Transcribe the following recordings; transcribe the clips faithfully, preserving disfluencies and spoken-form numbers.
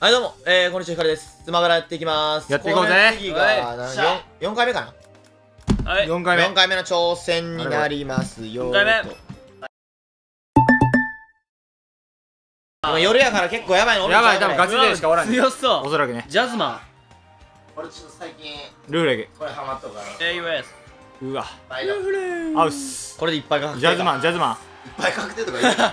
はいどうも、えー、こんにちは、ひかるです。スマブラやっていきまーす。 やっていこうぜ。 次が、 はいなよん、よんかいめかな。 はい。 よんかいめ。 よんかいめの挑戦になりますよーと。 よんかいめ今夜やから結構やばいのおるんちゃうやばい、多分ガチ勢しかおらんね。 強そう。 おそらくね。 ジャズマ俺ちょっと最近ルーレこれハマっとるからン エーユーエスグ。うわ。 バイトいっアウス。 これでいっぱい確定ジャズマン、ジャズマン。 ぱい確定とか言う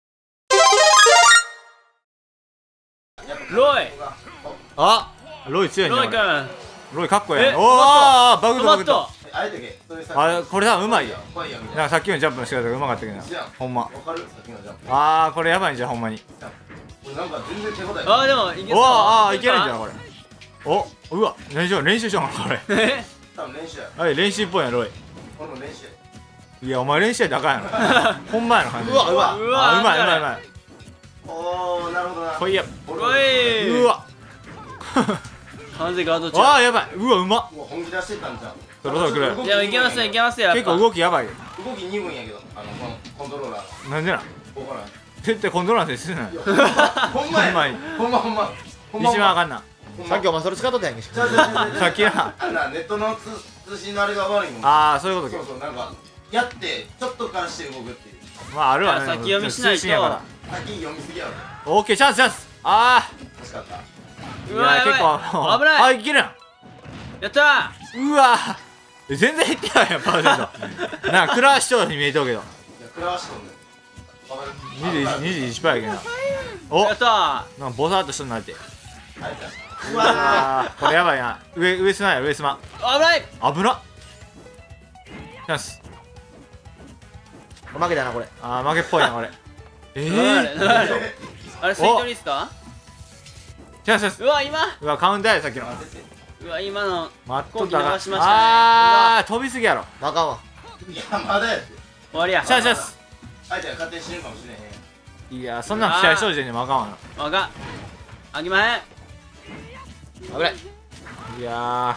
ロイあ、ロイ強いね。 ロイ君俺ロイかっこいいえやん。おー、バグトとバグと。 マトあれだけそれさあ、これ多分うまいよ。 来いよみたいなんかさっきのジャンプの仕方がうまかったけどな。ほんま。 なわかるさっきのジャンプあー、これやばいんじゃん、ほんまに。 これなんか全然手応えあーでもいけそうおー、あー、いけるんじゃん、 んこれ。お、うわ、練習練習しようこれ。 え多分練習やはい、練習っぽいやん、ロイ。 俺も練習やいや、お前練習やったらあかんやろ。ほんまやの感じ。 うわうわうわあ、うまいうまいうまい。 おーなるほどなこいや。 俺おいうわ。 完全ガードあ中ー、やばい。うわ、うまっ。 もう本気出してたんじゃんそろそろ来る動きいやいけますよいけますよやっぱ結構動きやばいよ。 動きにぶんやけどあのこのコントローラーなんでなんここら絶対コントローラーでするなよ。 ほんまやほんまにほんまほんまほんま一番あかんな。 さっきお前それ使っとったやんけちゃうちゃうちゃうちゃうさっきな。 あんなネットの通通信のあれが悪いもんあー、そういうことそうか。 そうなんかやってちょっとからして動くっていうまあ、あるわね。 いや先読みしないと通信やから先読みすぎやろオーケー、チャンスチャンス。あ欲しかったー。 うわやばい結構。 危ないあ、いけるややったん。うわー。全然減ってないやん、パーセント。なんか、クラッシュに見えとうけど。 いや食らわしとんねんわかるにじゅういち、にじゅういちパーセントやけどな。お、 ーやったーなんかボサーっとしとんなって。 あれだうわあー、これやばいな。上、上スマや、上スマ。 危ない危なっ。チャンス。 ー負けたなこれあー、負けっぽいな、これ。えあれー。 あれあれスイートリスかチャンスチャンス。 うわ今うわ、カウンターや、さっきの。 うわ今の待っとった飛行機流しましたねあー、飛びすぎやろ。 あかんわいやまだやって終わりやチャンスチャンス。 相手が勝手に死ぬかもしれへんいや、そんなん期待しとる時点でもあかんわな。 わかんあきまへん危ないいや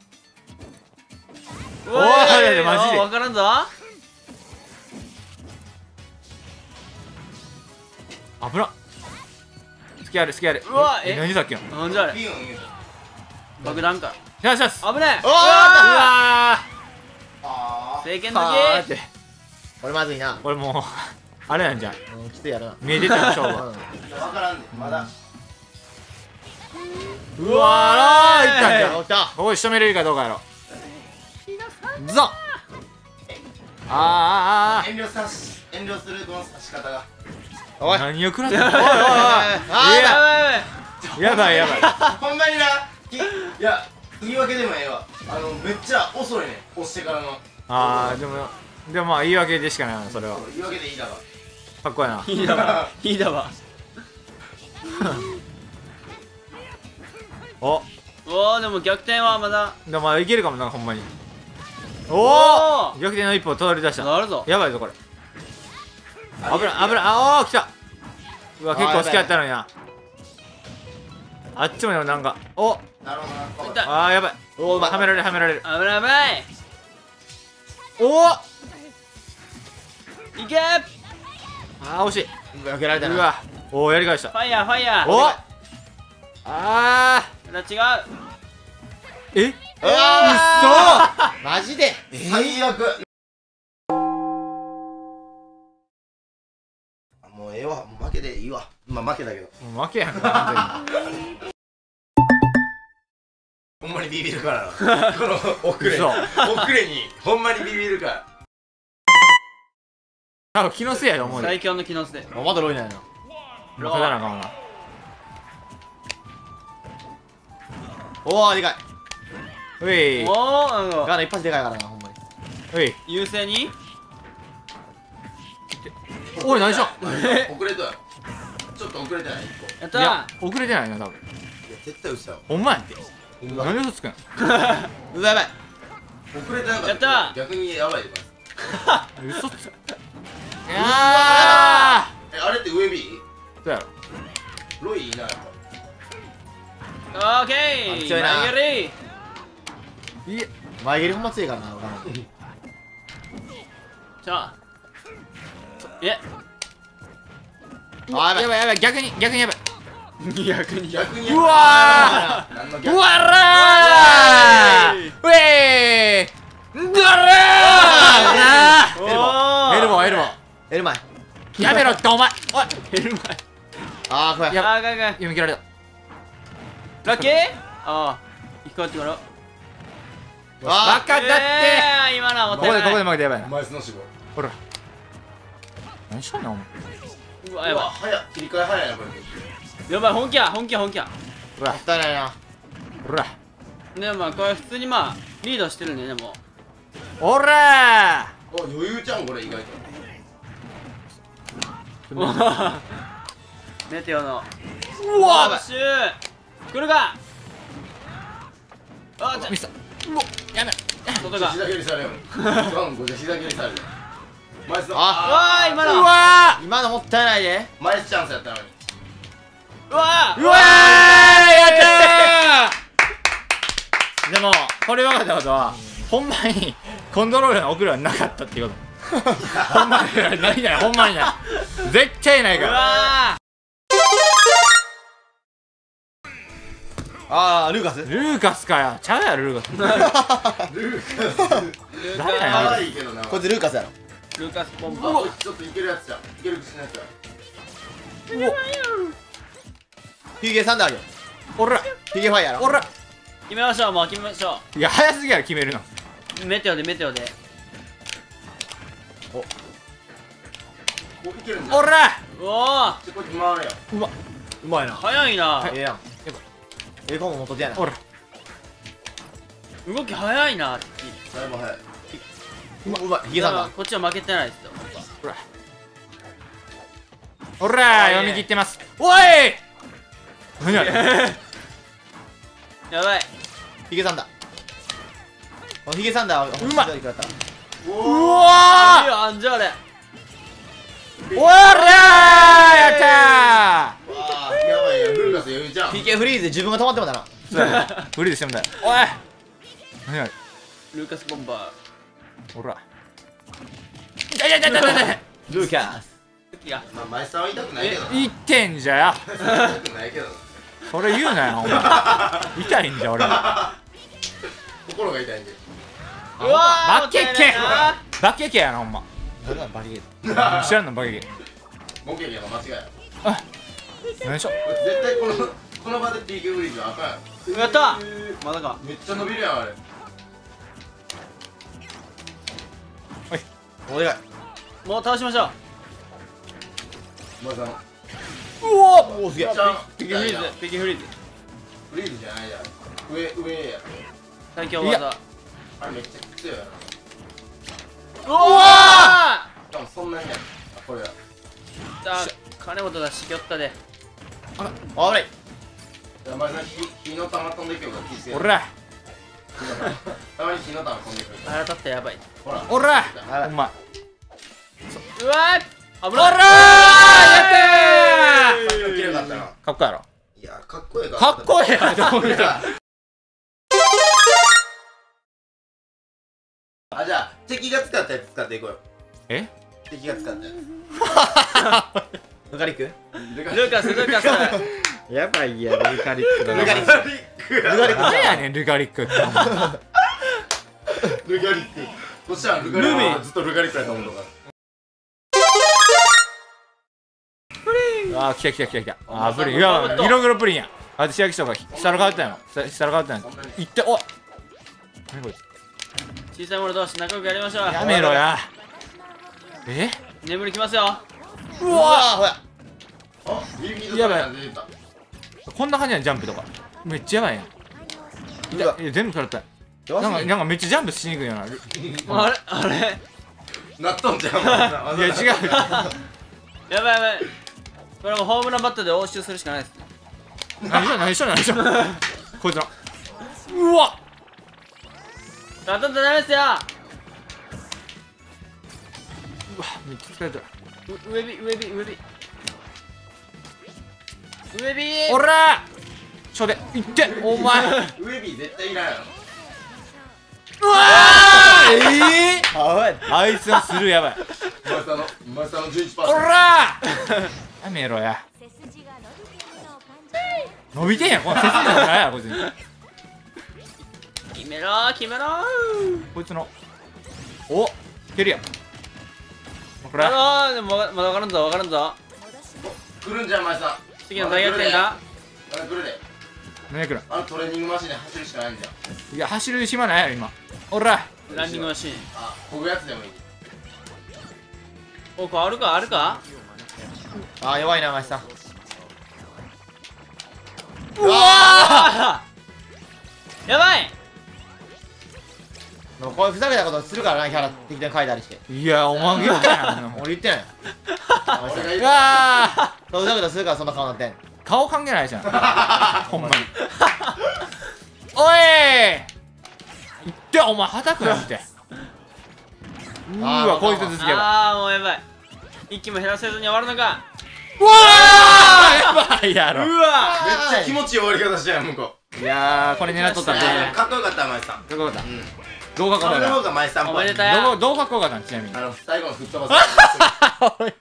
おおいマジでわからんぞー、危なっ。スキある、スキある。 うわえ何さっきの。 なんじゃあれビューン言うた爆弾かチャンスチャンス。 危ねえおーうわあー。 政権の時はーって。 これまずいなこれもう、あれなんじゃん。 うんきついやるな見えてたよ、勝負は。 うんいやわからんねまだうわー、いったんじゃん。 起きたここで仕留めれるかどうかやろ。ゾン。あーあーあ遠慮さし遠慮するこの刺し方がーおい何を食らったの。おいおいおい。 あいややばいやばいやばいやばい。 ほんまになきいや言い訳でもええわあのめっちゃ遅いね押してからのあー、でも、でもまあ言い訳でしかないな、それは。 言い訳でいいだろかっこいいな。 いいだわいいだわお、 おーでも逆転はまだでもまあいけるかもな、ほんまに。おおお、 ー逆転の一歩たどり出した。 なるぞやばいぞこれ。危ない危ない。あおー、来た。うわ、結構好きやったのにな。あっちもでもなんか、お、 なるほどな痛いあーやばい。 おうまいはめられるはめられる。 危ない危ないおお、あいけーー惜しい。 避けられたなうわ、おお、やり返したフ。ァイヤーファイヤーお、あまた違うー、え、 うわうっーマジで最悪もうええわもう負けでいいわまあ負けだけどそもう負けやんか、 ほんまにビビるからなこの遅れ嘘遅れにほんまにビビるから多分気のせいやと思うで。 最強の気のせいあまだロイないなもう勝たなあかんわな。 おおでかいうい、 おーなんかガーナ一発でかいからなほんまにうい。 優勢におい、何しよ遅れたよちょっと遅れてない一個やっう。いやた、 遅れてないな、多分。 いや絶対嘘やわほんまやって。 うわなんで嘘つくん。 うわやばい遅れてなかったやった逆にやばいで嘘つく。いやー、 えあれって上 B? そうやろ。 ロイいいなやっオーケーあ強いな投げりいえ、 ぱ前蹴りほんま強いからなガーナじゃあえあやばいやばいやばい、逆に逆にやばい。 にひゃくにひゃく。 逆にうわー何の逆うわらーウェードラーおーエルボーエルボーエルマイやめろってお前おいエルマイ。 あーこれやばあー、ガンガン。 読み切られたラッキー。ああ、生き返ってから。 あバカだってえー、今のはもったいない。 ここでここで負けてやばいなマイスの死亡。 ほら何しとんねんお前うわ、やばうわ早っ、切り替え早いなこれ。 い。やばい、本気や、本気や、本気や。 ほらもったいないなほらでもまあ、これ普通にまあ、リードしてるね、でも。 ほらお、余裕ちゃうんこれ意外と。 メテオの。 うわバッシュー。来るか。あー、じゃミスったうわやめろ外が。 膝蹴りされる。ドンゴじゃ膝蹴りされる。マイスの。 うわー、今うの。 わー今のもったいないでマイスチャンスやったのに。 うわー。 うわーやったーでもこれ分かったことはほんまにコントローラーの送るはなかったっていうことほんまにないないほんまにない絶対ないうからわあールーカスルーカスかよちゃうやろルーカスルーカー。ル誰やーカス可愛いけどな。 こいつルーカスやろス。ルーカスポンあポン。 こいつちょっといけるやつじゃん。いける口のやつや。 ヒゲサンダーあるよおらヒゲファイヤーやろおら決めましょう、もう決めましょいや早すぎやろ決めるのう。メテオで、メテオで。 お、いけるんじゃん。 おらうおー。 ちょこっち回れよ。 うまうまいな早いな。 ええやんええかも元手やなおら動き早いな。 だいぶ早い。 うまいヒゲサンダーこっちは負けてないですよ。 おらおら読み切ってますおい何あれやばい。 ヒゲサンダーこのヒゲサンダーはうまいいくらだったうおお。 いいわよ、アンジャーレ。 ーおらーやったわあ、やばいよ。ルーカス余裕じゃん。 ヒゲフリーズで自分が止まってもだなーフリーでしてもだよおい何あれルーカスボンバおらいやいやいやいやいやいやルーカスー。いや、 まあ、マイスさんは痛くないけどな。 言ってんじゃよ痛くないけどな。 それ言うなよお前痛いんじゃ俺心が痛いんで。 うわー、 バッケもったいケないな。 バケケやなほんまどれなのバリゲー知らんのバケケボケやの間違いや。 何でしょ絶対このこの場で ピーケー フリーズはあかんやん。 やったまだか。 めっちゃ伸びるやんあれ。 お願いもう倒しましょう。 マイスさん。 うおおおすげえめっちゃピキフリーズ、ピキフリーズ。 フリーズじゃないやん。上上や。 最強技。 あれめっちゃ強いやろ。 うわしかもそんなにやん。あ、これや。 ー。あ、金本がしきよったで。 危ないマイスさん火火の玉飛んでくるから気付けおら火の玉たまに火の玉飛んでくるから。 腹立ったらやばい。 ほら。 おらやばいお前うわー。危おない。 らーやったさっき綺麗かったな。 ーかっこいいやろいや、かっこええかかっこええやどう見たらあ、じゃあ敵が使ったやつ使っていこうよ。 え敵が使ったやルカリックつ。ルルーカス、ルーカス。 やばいやルカリックだルカリックルルカリック何やねんルカリックってルガリック。そしたらルガリック。 ルミずっとルガリックやと思うのか。 あー来た来た来た来たあープリンいや色黒プリンやあれ仕焼きそば下の変わったんやろ下の変わったんやろいっておい何これ小さい者同士仲良くやりましょう。 やめろやえ眠りきますよ。 ううわーほやあ、ビビードタイヤ出てた。 こんな感じやんジャンプとかめっちゃやばいやんうわいや全部食らったやばすぎなんかなんかめっちゃジャンプしにくいよなあれあれなっとんじゃん。 いや違うやばいやばい。これもうホームランバットで応酬するしかないです。 何しろ何しろ何しろこいつらうわ当たったらダメですよ。 うわめっちゃ疲れたう上火上火上火上火。 おらちょでいってお前うわウエビー絶対いらんやろ。 ーええあおいあいつのスルーやばいマイスターのマイスターのじゅういちパーセント。 おらやめろや背筋が伸びているのを感じ伸びてんやんこの背筋がないやろこいつに。 決めろ決めろこいつのお蹴るやんこれあのー、でもまだ分からんぞ分からんぞ。 来るんじゃん前さん。 次の大逆転だ。 あれ来るで。 何くらあのトレーニングマシンで走るしかないんじゃん。 いや走る暇ないやろ今。おらランニングマシン。 あ、こぐやつでもいい。 おこあるかあるか。 あー弱いなお前さん。 うわーやばい。 もうこういうふざけたことするからなキャラ適当に書いたりして。 いやお前言ったやん俺言ってないよ。 俺が言うう。 わそうふざけたことするからそんな顔になってん。 顔関係ないじゃんほんまにおいいってお前はたくなってうーわこいつ続けばあーもうやばい。一気も減らせずに終わるのか。 うわーやばいやろうわめっちゃ気持ちいい終わり方したやん向こう。 いやーこれ狙っとったんでかっこよかった前さん。 どこだったうん。 動画これそれの方が前さんっおぽい。 めでたや。 どこどうかっこよかったんちなみにあの最後の吹っ飛ばす。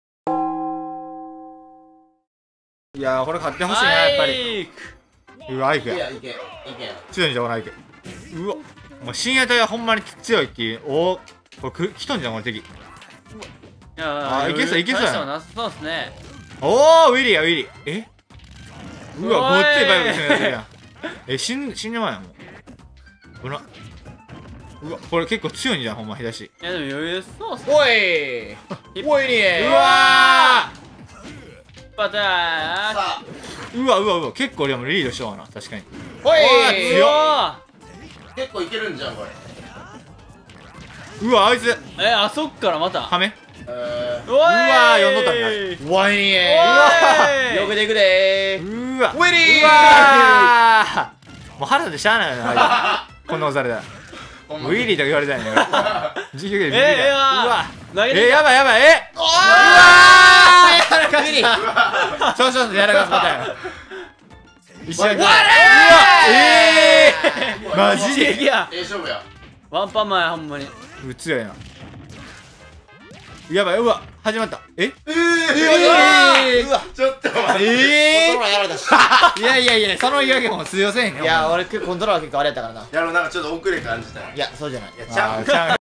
いやーこれ買ってほしいなやっぱり。 り。 うわアイクやいけやいけいけや。 強いんじゃんこのアイク。うわもう深夜隊はほんまに強いっていう。おおこれく来とんじゃんこれ敵。 いやあいけそういけそうやな大したことなさそうですね。 おおウィリーやウィリーえうわおいごっついバイブ攻めてるやんえ死ん死んでまうやんもうほらうわこれ結構強いんじゃんほんま左足いやでも余裕そうっすね。 おいおいにうわバター。 さあーうわうわうわ結構でもリードしような確かにおい強っ結構いけるんじゃんこれ。 うわあいつえあそっからまた。 はめえうわわー呼んどったんだおいにおいよくでいくでーうわウィリーうわーもう腹でしゃあないよなこんな押されたらー。 ウィリーとか言われたんやね授業でビビりええだわうわ投げてえやばいやばいえおーやらかすぎそうそうそうやらかすパターンや一緒にうわええマジでいやええ勝負や。 ワンパンマンやほんまに。 う強いなやばいうわ始まったえええーうわちょっと待って。 えコントローラーやられたしいやいやいやその言い訳も通用せえへんねんいや俺コントローラー結構あれやったからな。 やろうなんかちょっと遅れ感じたよ。 いやそうじゃない。 いやちゃう。 あーちゃう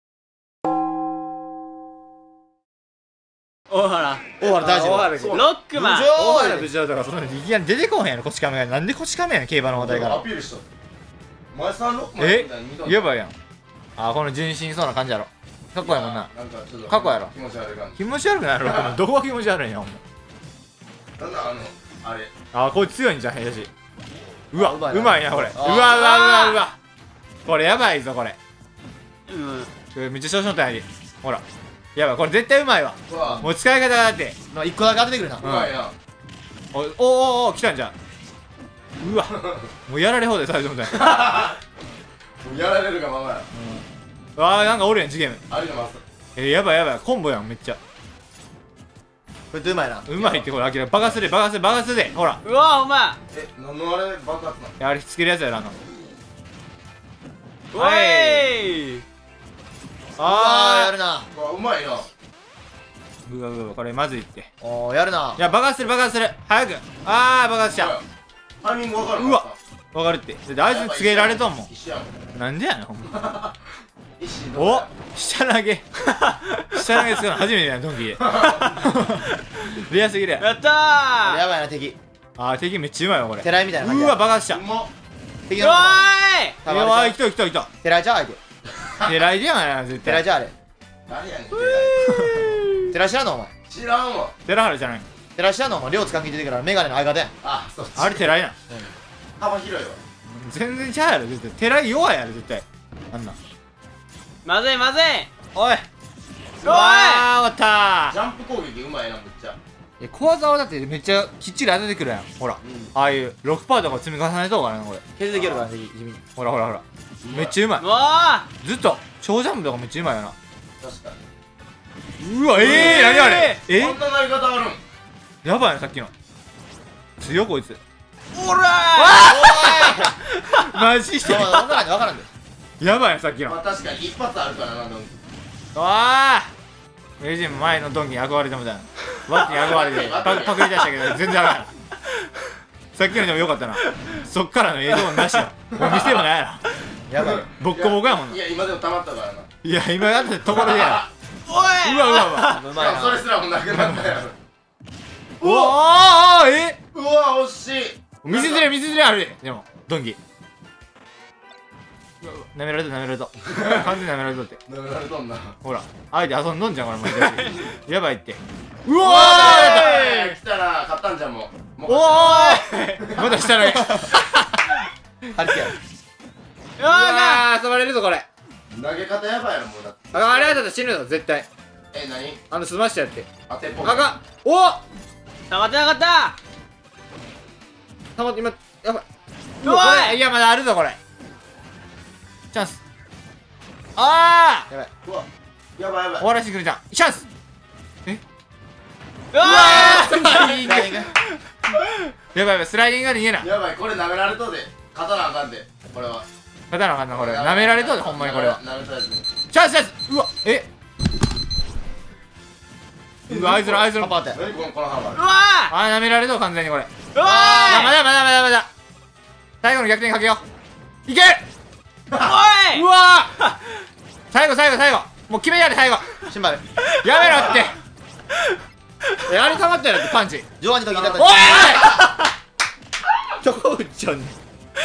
大原大原大丈夫。 大原ロックマン。 大原部長とかそのいきなり出てこへんやろこち亀がなんでこち亀やねん競馬の話題からアピールしとる。前さんロックマンえみたいに見とんやばいやんあーこの純真そうな感じやろかっこいいもんななんかちょっと過去やろ気持ち悪い感じ。 気持ち悪くないやろこのどこが気持ち悪いんやほんまなんだあのあれ。 あーこいつ強いんじゃん平しうわうまいなうまいなこれうあーわうわうわうわこれやばいぞこれうんこれめっちゃ調子乗ったやんほらやばいこれ絶対うまいわうわもう使い方だってまあ一個だけ当ててくるな。 うまいな。 おおおお来たんじゃんうわもうやられ放題最初みたいなもうやられるがままや。 あーなんかおるやん次元ありのます。 えー、やばいやばいコンボやんめっちゃこれってうまいな。 うまいってこれあきら爆発する爆発する爆発するでほらうわお前え、なんのあれ爆発なの？ あれつけるやつやろあのおいあーやあるな。 うわうまいな。 ーうわうわこれまずいっておーやるな。 いや爆発する爆発する早くあー爆発しちゃうタイミングわかるうわわかるってだってあいつつけられとんもん一緒やもん。 なんでやねんほんま一心同お体。 下投げ下投げするの初めてやんドンキーでレアすぎるやんやったーやばいな敵。 あー敵めっちゃうまいわこれ寺井みたいな感じうや。 わ爆発したうまっ。 敵うわのやばい来た来た来た寺井ちゃう相手。 狙いでやな絶対寺井ちゃうあれ。 誰やねん。 寺井知らんのお前。 知らんわ。 寺原じゃない寺井知らんのお前両津関係出てからメガネの相方やん。 あ、そっち。 あれ寺井な幅広いわ。 全然ちゃうやろ絶対寺井弱いやろ絶対あんなんまずいまずいおいおいわー終わったジャンプ攻撃うまいなめっちゃ。 ーえ小技はだってめっちゃきっちり当ててくるやんほらうん。 ああいう ろくパーセント とか積み重ねとうからなこれ削ってきよるから敵地味に。 ほらほらほらめっちゃうまうわいずっと超ジャンプとかめっちゃうまいよな確かうわええー、何あれに。 えこんななり方あるん。 やばいなさっきの強いこいつおらマジしてわからんでわからんで。 やばいなさっきのまあ確かに一発あるからなドンキ。 わあ名人も前のドンキに憧れてもたわってに憧れてパパクリ出したけど全然あかんさっきのでもよかったな。そっからの映像なしよ。もう店もないやろ。 やばい。 ボッコボコやもんな。 いや今でも溜まったからな。 いや今やったところでやおろ。うわうわうわ。 うまいな。 それすらもなくなったやろ。 うわああえうわ惜しい。 水ずれ水ずれあるで。でもドンキなめられたなめられた。完全になめられたって。 なめられとんな。 ほら相手遊んどんじゃんこれ毎年。やばいって。うわおーー来たな。勝ったんじゃんもう。もうおーまた下投げ。 張り付けや。 うわー遊ばれるぞこれ。 投げ方やばいやろもうだって。 ああれだったら死ぬぞ絶対。 え何？ あのスマッシュやって。 当てっぽい。 あかん。おっ溜まってなかったたまって今やばい。 うわこれいやまだあるぞこれ。チャンス。ああやばい。 うわやばいやばい。 終わらせてくれじゃん。チャンス。 うわスライディング。 ライディング。 やばいやばいスライディングが逃げな。 やばいこれ舐められとで勝たなあかんでこれは。 勝たなあかんなこれ。舐められとるほんまにこれは。 舐められたやつ。 チャンスチャンス。うわえうわあいつらあいつら。 パパって。 何このこの幅。 うわあー舐められと完全にこれ。 うわいやまだまだまだまだ。最後の逆転かけよう。いける。 おいうわー最後最後最後もう決めやで最後。 シンバル。 やめろって。えあれ溜まったよだってパンチ。 上腕にと聞いたった。 おいどこ打っちゃうねん。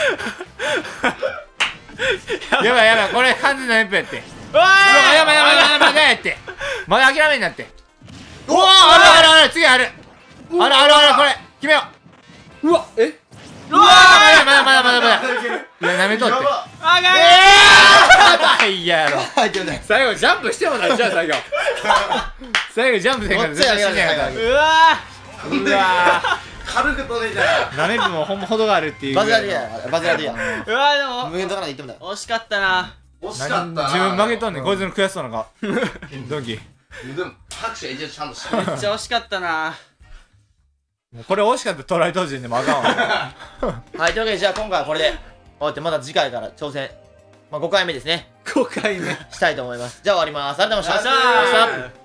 やばいやばいこれ完全な連敗やって。 うわうわやばいやばいやばいやばいやばいやってまだ諦めになって。おおあるあるある次あるあるあるあるこれ決めよう。うわえうわまだまだまだまだまだいやなめとってやばあがええーやばいやろ。 入ってるね。 最後ジャンプしてもないじゃん最後最後ジャンプせんかったら絶対死んねやかった。 うわうわ軽く飛んでいたら。 ーなめぶもほんま程があるっていうバズラでや。バズラでや。 うわでも無限とかまで行ってもだよ。 惜しかったな惜しかったな。 自分負けとんねんこいつの悔しそうな顔。ドンキでも拍手一応ちゃんとしてる。 めっちゃ惜しかったなもうこれ惜しかったらトライ当時でもあかんわ。 はい、というわけでじゃあ今回はこれで終わってまた次回から挑戦、まあ、ごかいめですね、 ごかいめしたいと思います。じゃあ終わります。ありがとうございました。 よっしゃー